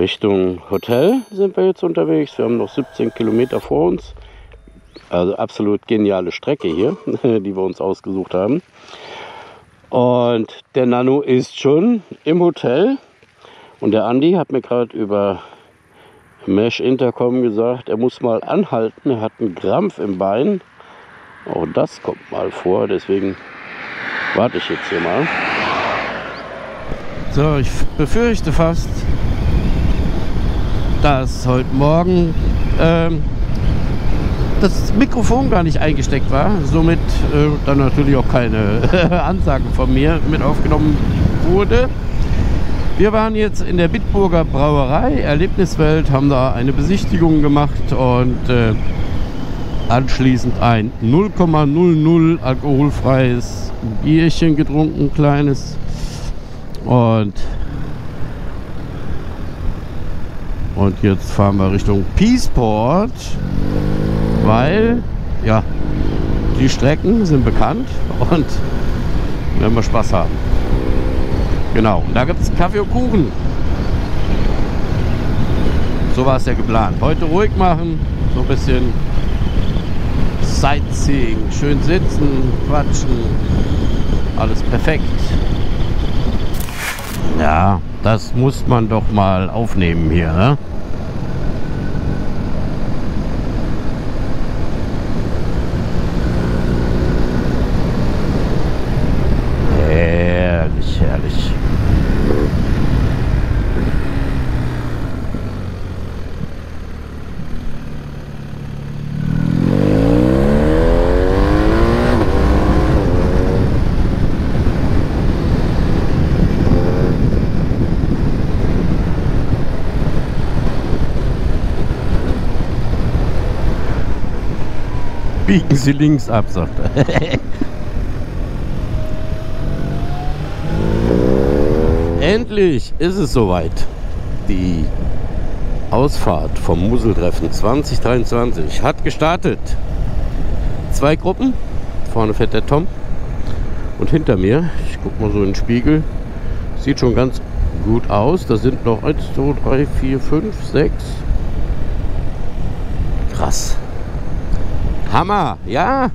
Richtung Hotel sind wir jetzt unterwegs. Wir haben noch 17 Kilometer vor uns. Also absolut geniale Strecke hier, die wir uns ausgesucht haben. Und der Nano ist schon im Hotel. Und der Andi hat mir gerade über Mesh Intercom gesagt, er muss mal anhalten. Er hat einen Krampf im Bein. Auch das kommt mal vor, deswegen warte ich jetzt hier mal. So, ich befürchte fast, dass heute Morgen das Mikrofon gar nicht eingesteckt war. Somit dann natürlich auch keine Ansagen von mir mit aufgenommen wurde. Wir waren jetzt in der Bitburger Brauerei, Erlebniswelt, haben da eine Besichtigung gemacht und anschließend ein 0,00 alkoholfreies Bierchen getrunken, kleines. Und jetzt fahren wir Richtung Peaceport, weil ja, die Strecken sind bekannt und werden wir Spaß haben. Genau, und da gibt es Kaffee und Kuchen. So war es ja geplant. Heute ruhig machen, so ein bisschen Sightseeing, schön sitzen, quatschen, alles perfekt. Ja, das muss man doch mal aufnehmen hier, ne? Herrlich, herrlich. Biegen Sie links ab, sagt er. Endlich ist es soweit. Die Ausfahrt vom Museltreffen 2023 hat gestartet. 2 Gruppen. Vorne fährt der Tom. Und hinter mir, ich guck mal so in den Spiegel, sieht schon ganz gut aus. Da sind noch 1, 2, 3, 4, 5, 6. Krass. Hammer, ja.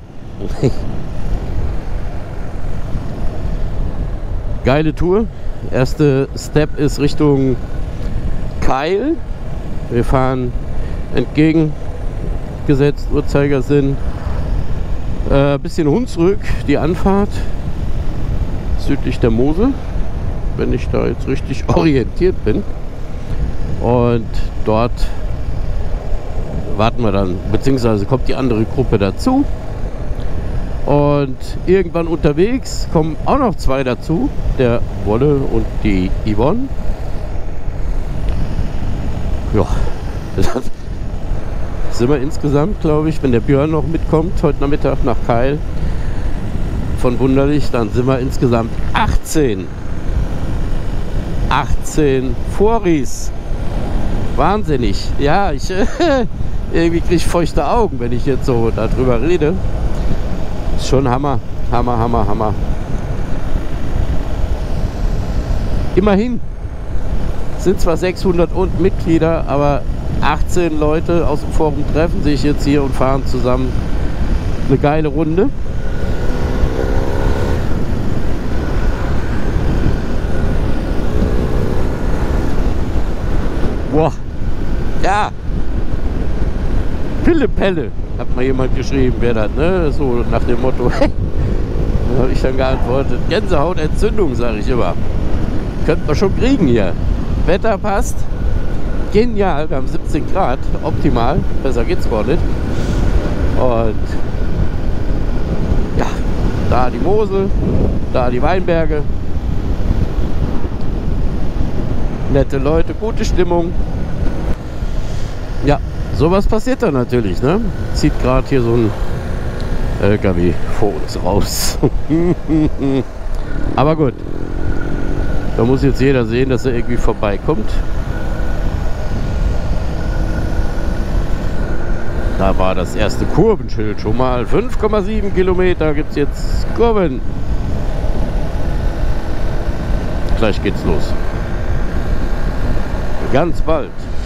Geile Tour. Erste Step ist Richtung Keil. Wir fahren entgegengesetzt Uhrzeigersinn. Bisschen Hunsrück, die Anfahrt südlich der Mosel, wenn ich da jetzt richtig orientiert bin. Und dort warten wir dann, beziehungsweise kommt die andere Gruppe dazu. Und irgendwann unterwegs kommen auch noch 2 dazu, der Wolle und die Yvonne. Ja, sind wir insgesamt, glaube ich, wenn der Björn noch mitkommt, heute Nachmittag nach Keil von Wunderlich, dann sind wir insgesamt 18. 18 Foris. Wahnsinnig. Ja, ich irgendwie kriege ich feuchte Augen, wenn ich jetzt so darüber rede. Ist schon Hammer, Hammer, Hammer, Hammer. Immerhin sind zwar 600 und Mitglieder, aber 18 Leute aus dem Forum treffen sich jetzt hier und fahren zusammen eine geile Runde. Boah, ja, Pille-Pelle, hat mal jemand geschrieben, wer das, ne? So nach dem Motto, da habe ich dann geantwortet, Gänsehautentzündung, sage ich immer. Könnte man schon kriegen hier. Wetter passt, genial, wir haben 17 Grad, optimal, besser geht's gar nicht. Und ja, da die Mosel, da die Weinberge. Nette Leute, gute Stimmung. Ja, sowas passiert dann natürlich, ne? Zieht gerade hier so ein LKW vor uns raus. Aber gut, da muss jetzt jeder sehen, dass er irgendwie vorbeikommt. Da war das erste Kurbenschild schon mal. 5,7 Kilometer gibt es jetzt Kurven. Gleich geht's los. ganz bald.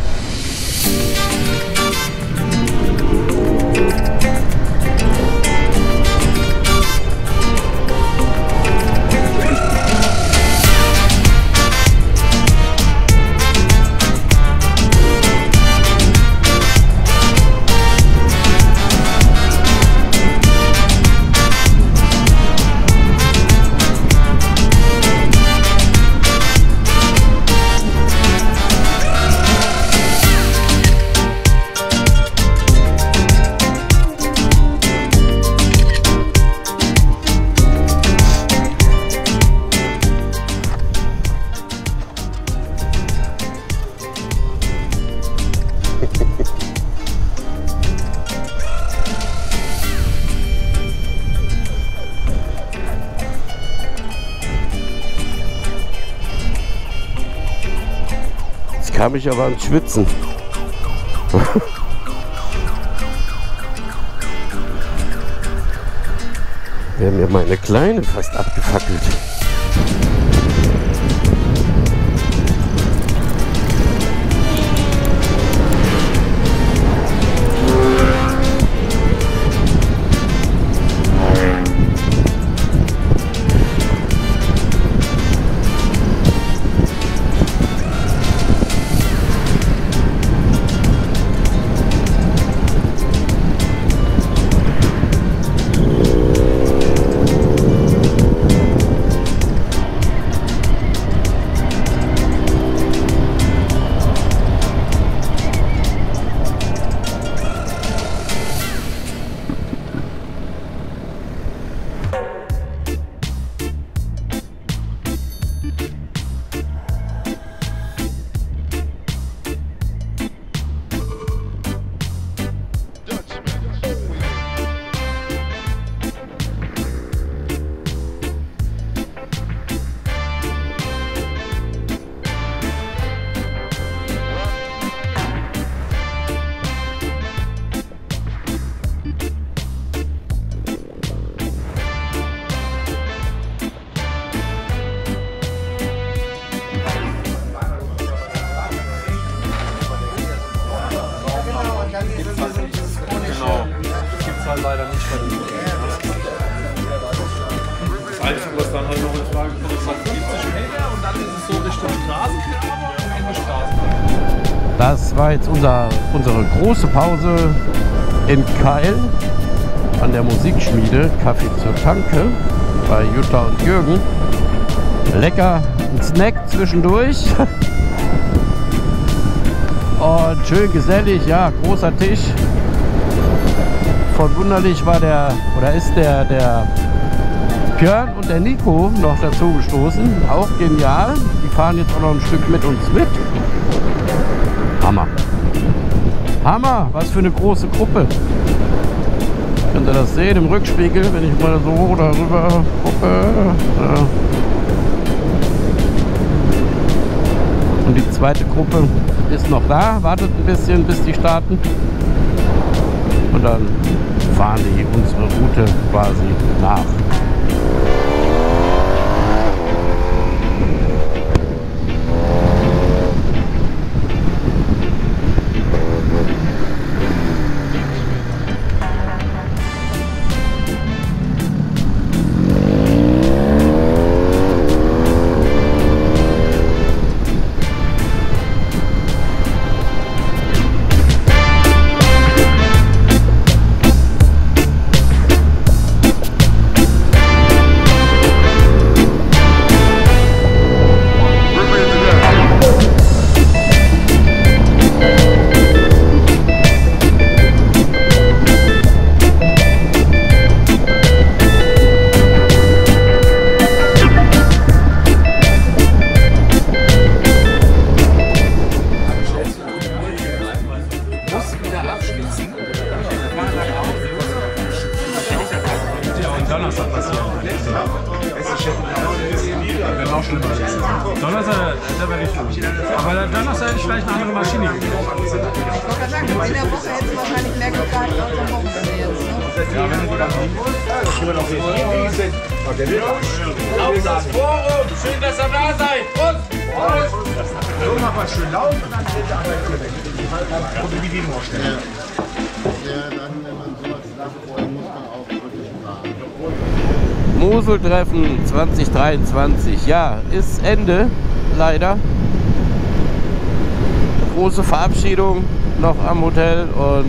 Kam ich aber ans Schwitzen. Wäre mir meine Kleine fast abgefackelt. Leider nicht bei den Das Einzige, was dann halt noch in Frage kommt, ist 50 Meter und dann ist es so Richtung Straßengraben und am Ende Straßengraben. Das war jetzt unsere große Pause in Keil an der Musikschmiede Kaffee zur Tanke bei Jutta und Jürgen. Lecker, ein Snack zwischendurch. Und schön gesellig, ja, großer Tisch. Von Wunderlich ist der Björn und der Nico noch dazu gestoßen. Auch genial. Die fahren jetzt auch noch ein Stück mit uns mit. Hammer. Hammer, was für eine große Gruppe. Könnt ihr das sehen im Rückspiegel, wenn ich mal so darüber gucke. Ja. Und die zweite Gruppe ist noch da, wartet ein bisschen, bis die starten. Und dann fahren die unsere Route quasi nach. schlimmer. Donnerstag, da wäre ich schlimm. Aber Donnerstag hätte ich vielleicht eine andere Maschine gegeben. Ich wollte gerade sagen, in der Woche hättest du wahrscheinlich mehr gefahren als am Wochenende jetzt. Ne? Ja, wenn du dann Aufsatz, Forum, schön, dass ihr da seid. Prost! So machen wir schön laut und dann fällt der andere weg. Oder wie die vorstellen. Ja, dann, wenn man sowas sagt, vorher muss man auch wirklich planen. Moseltreffen 2023. Ja, ist Ende, leider. Große Verabschiedung noch am Hotel und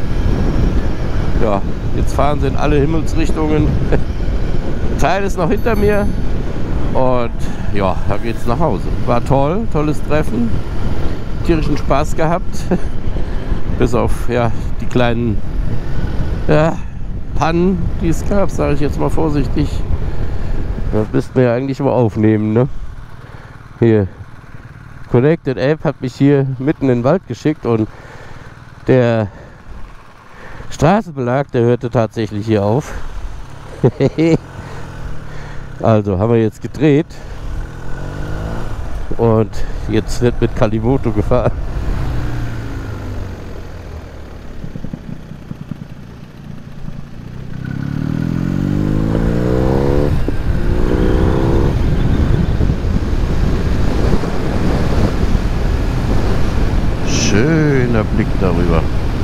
ja, jetzt fahren sie in alle Himmelsrichtungen. Teil ist noch hinter mir und ja, da geht's nach Hause. War toll, tolles Treffen, tierischen Spaß gehabt, bis auf ja, die kleinen Pannen, die es gab, sage ich jetzt mal vorsichtig. Das müssten wir ja eigentlich mal aufnehmen, ne? Hier, Connected App hat mich hier mitten in den Wald geschickt und der Straßenbelag, der hörte tatsächlich hier auf. Also haben wir jetzt gedreht und jetzt wird mit Kalimoto gefahren. Schöner Blick darüber.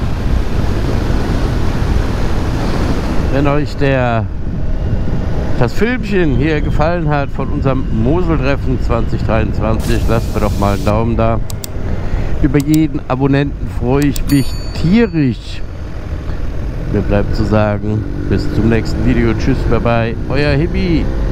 Wenn euch das Filmchen hier gefallen hat von unserem Moseltreffen 2023, lasst mir doch mal einen Daumen da. Über jeden Abonnenten freue ich mich tierisch. Mir bleibt zu sagen, bis zum nächsten Video. Tschüss, bye bye, euer Hibby.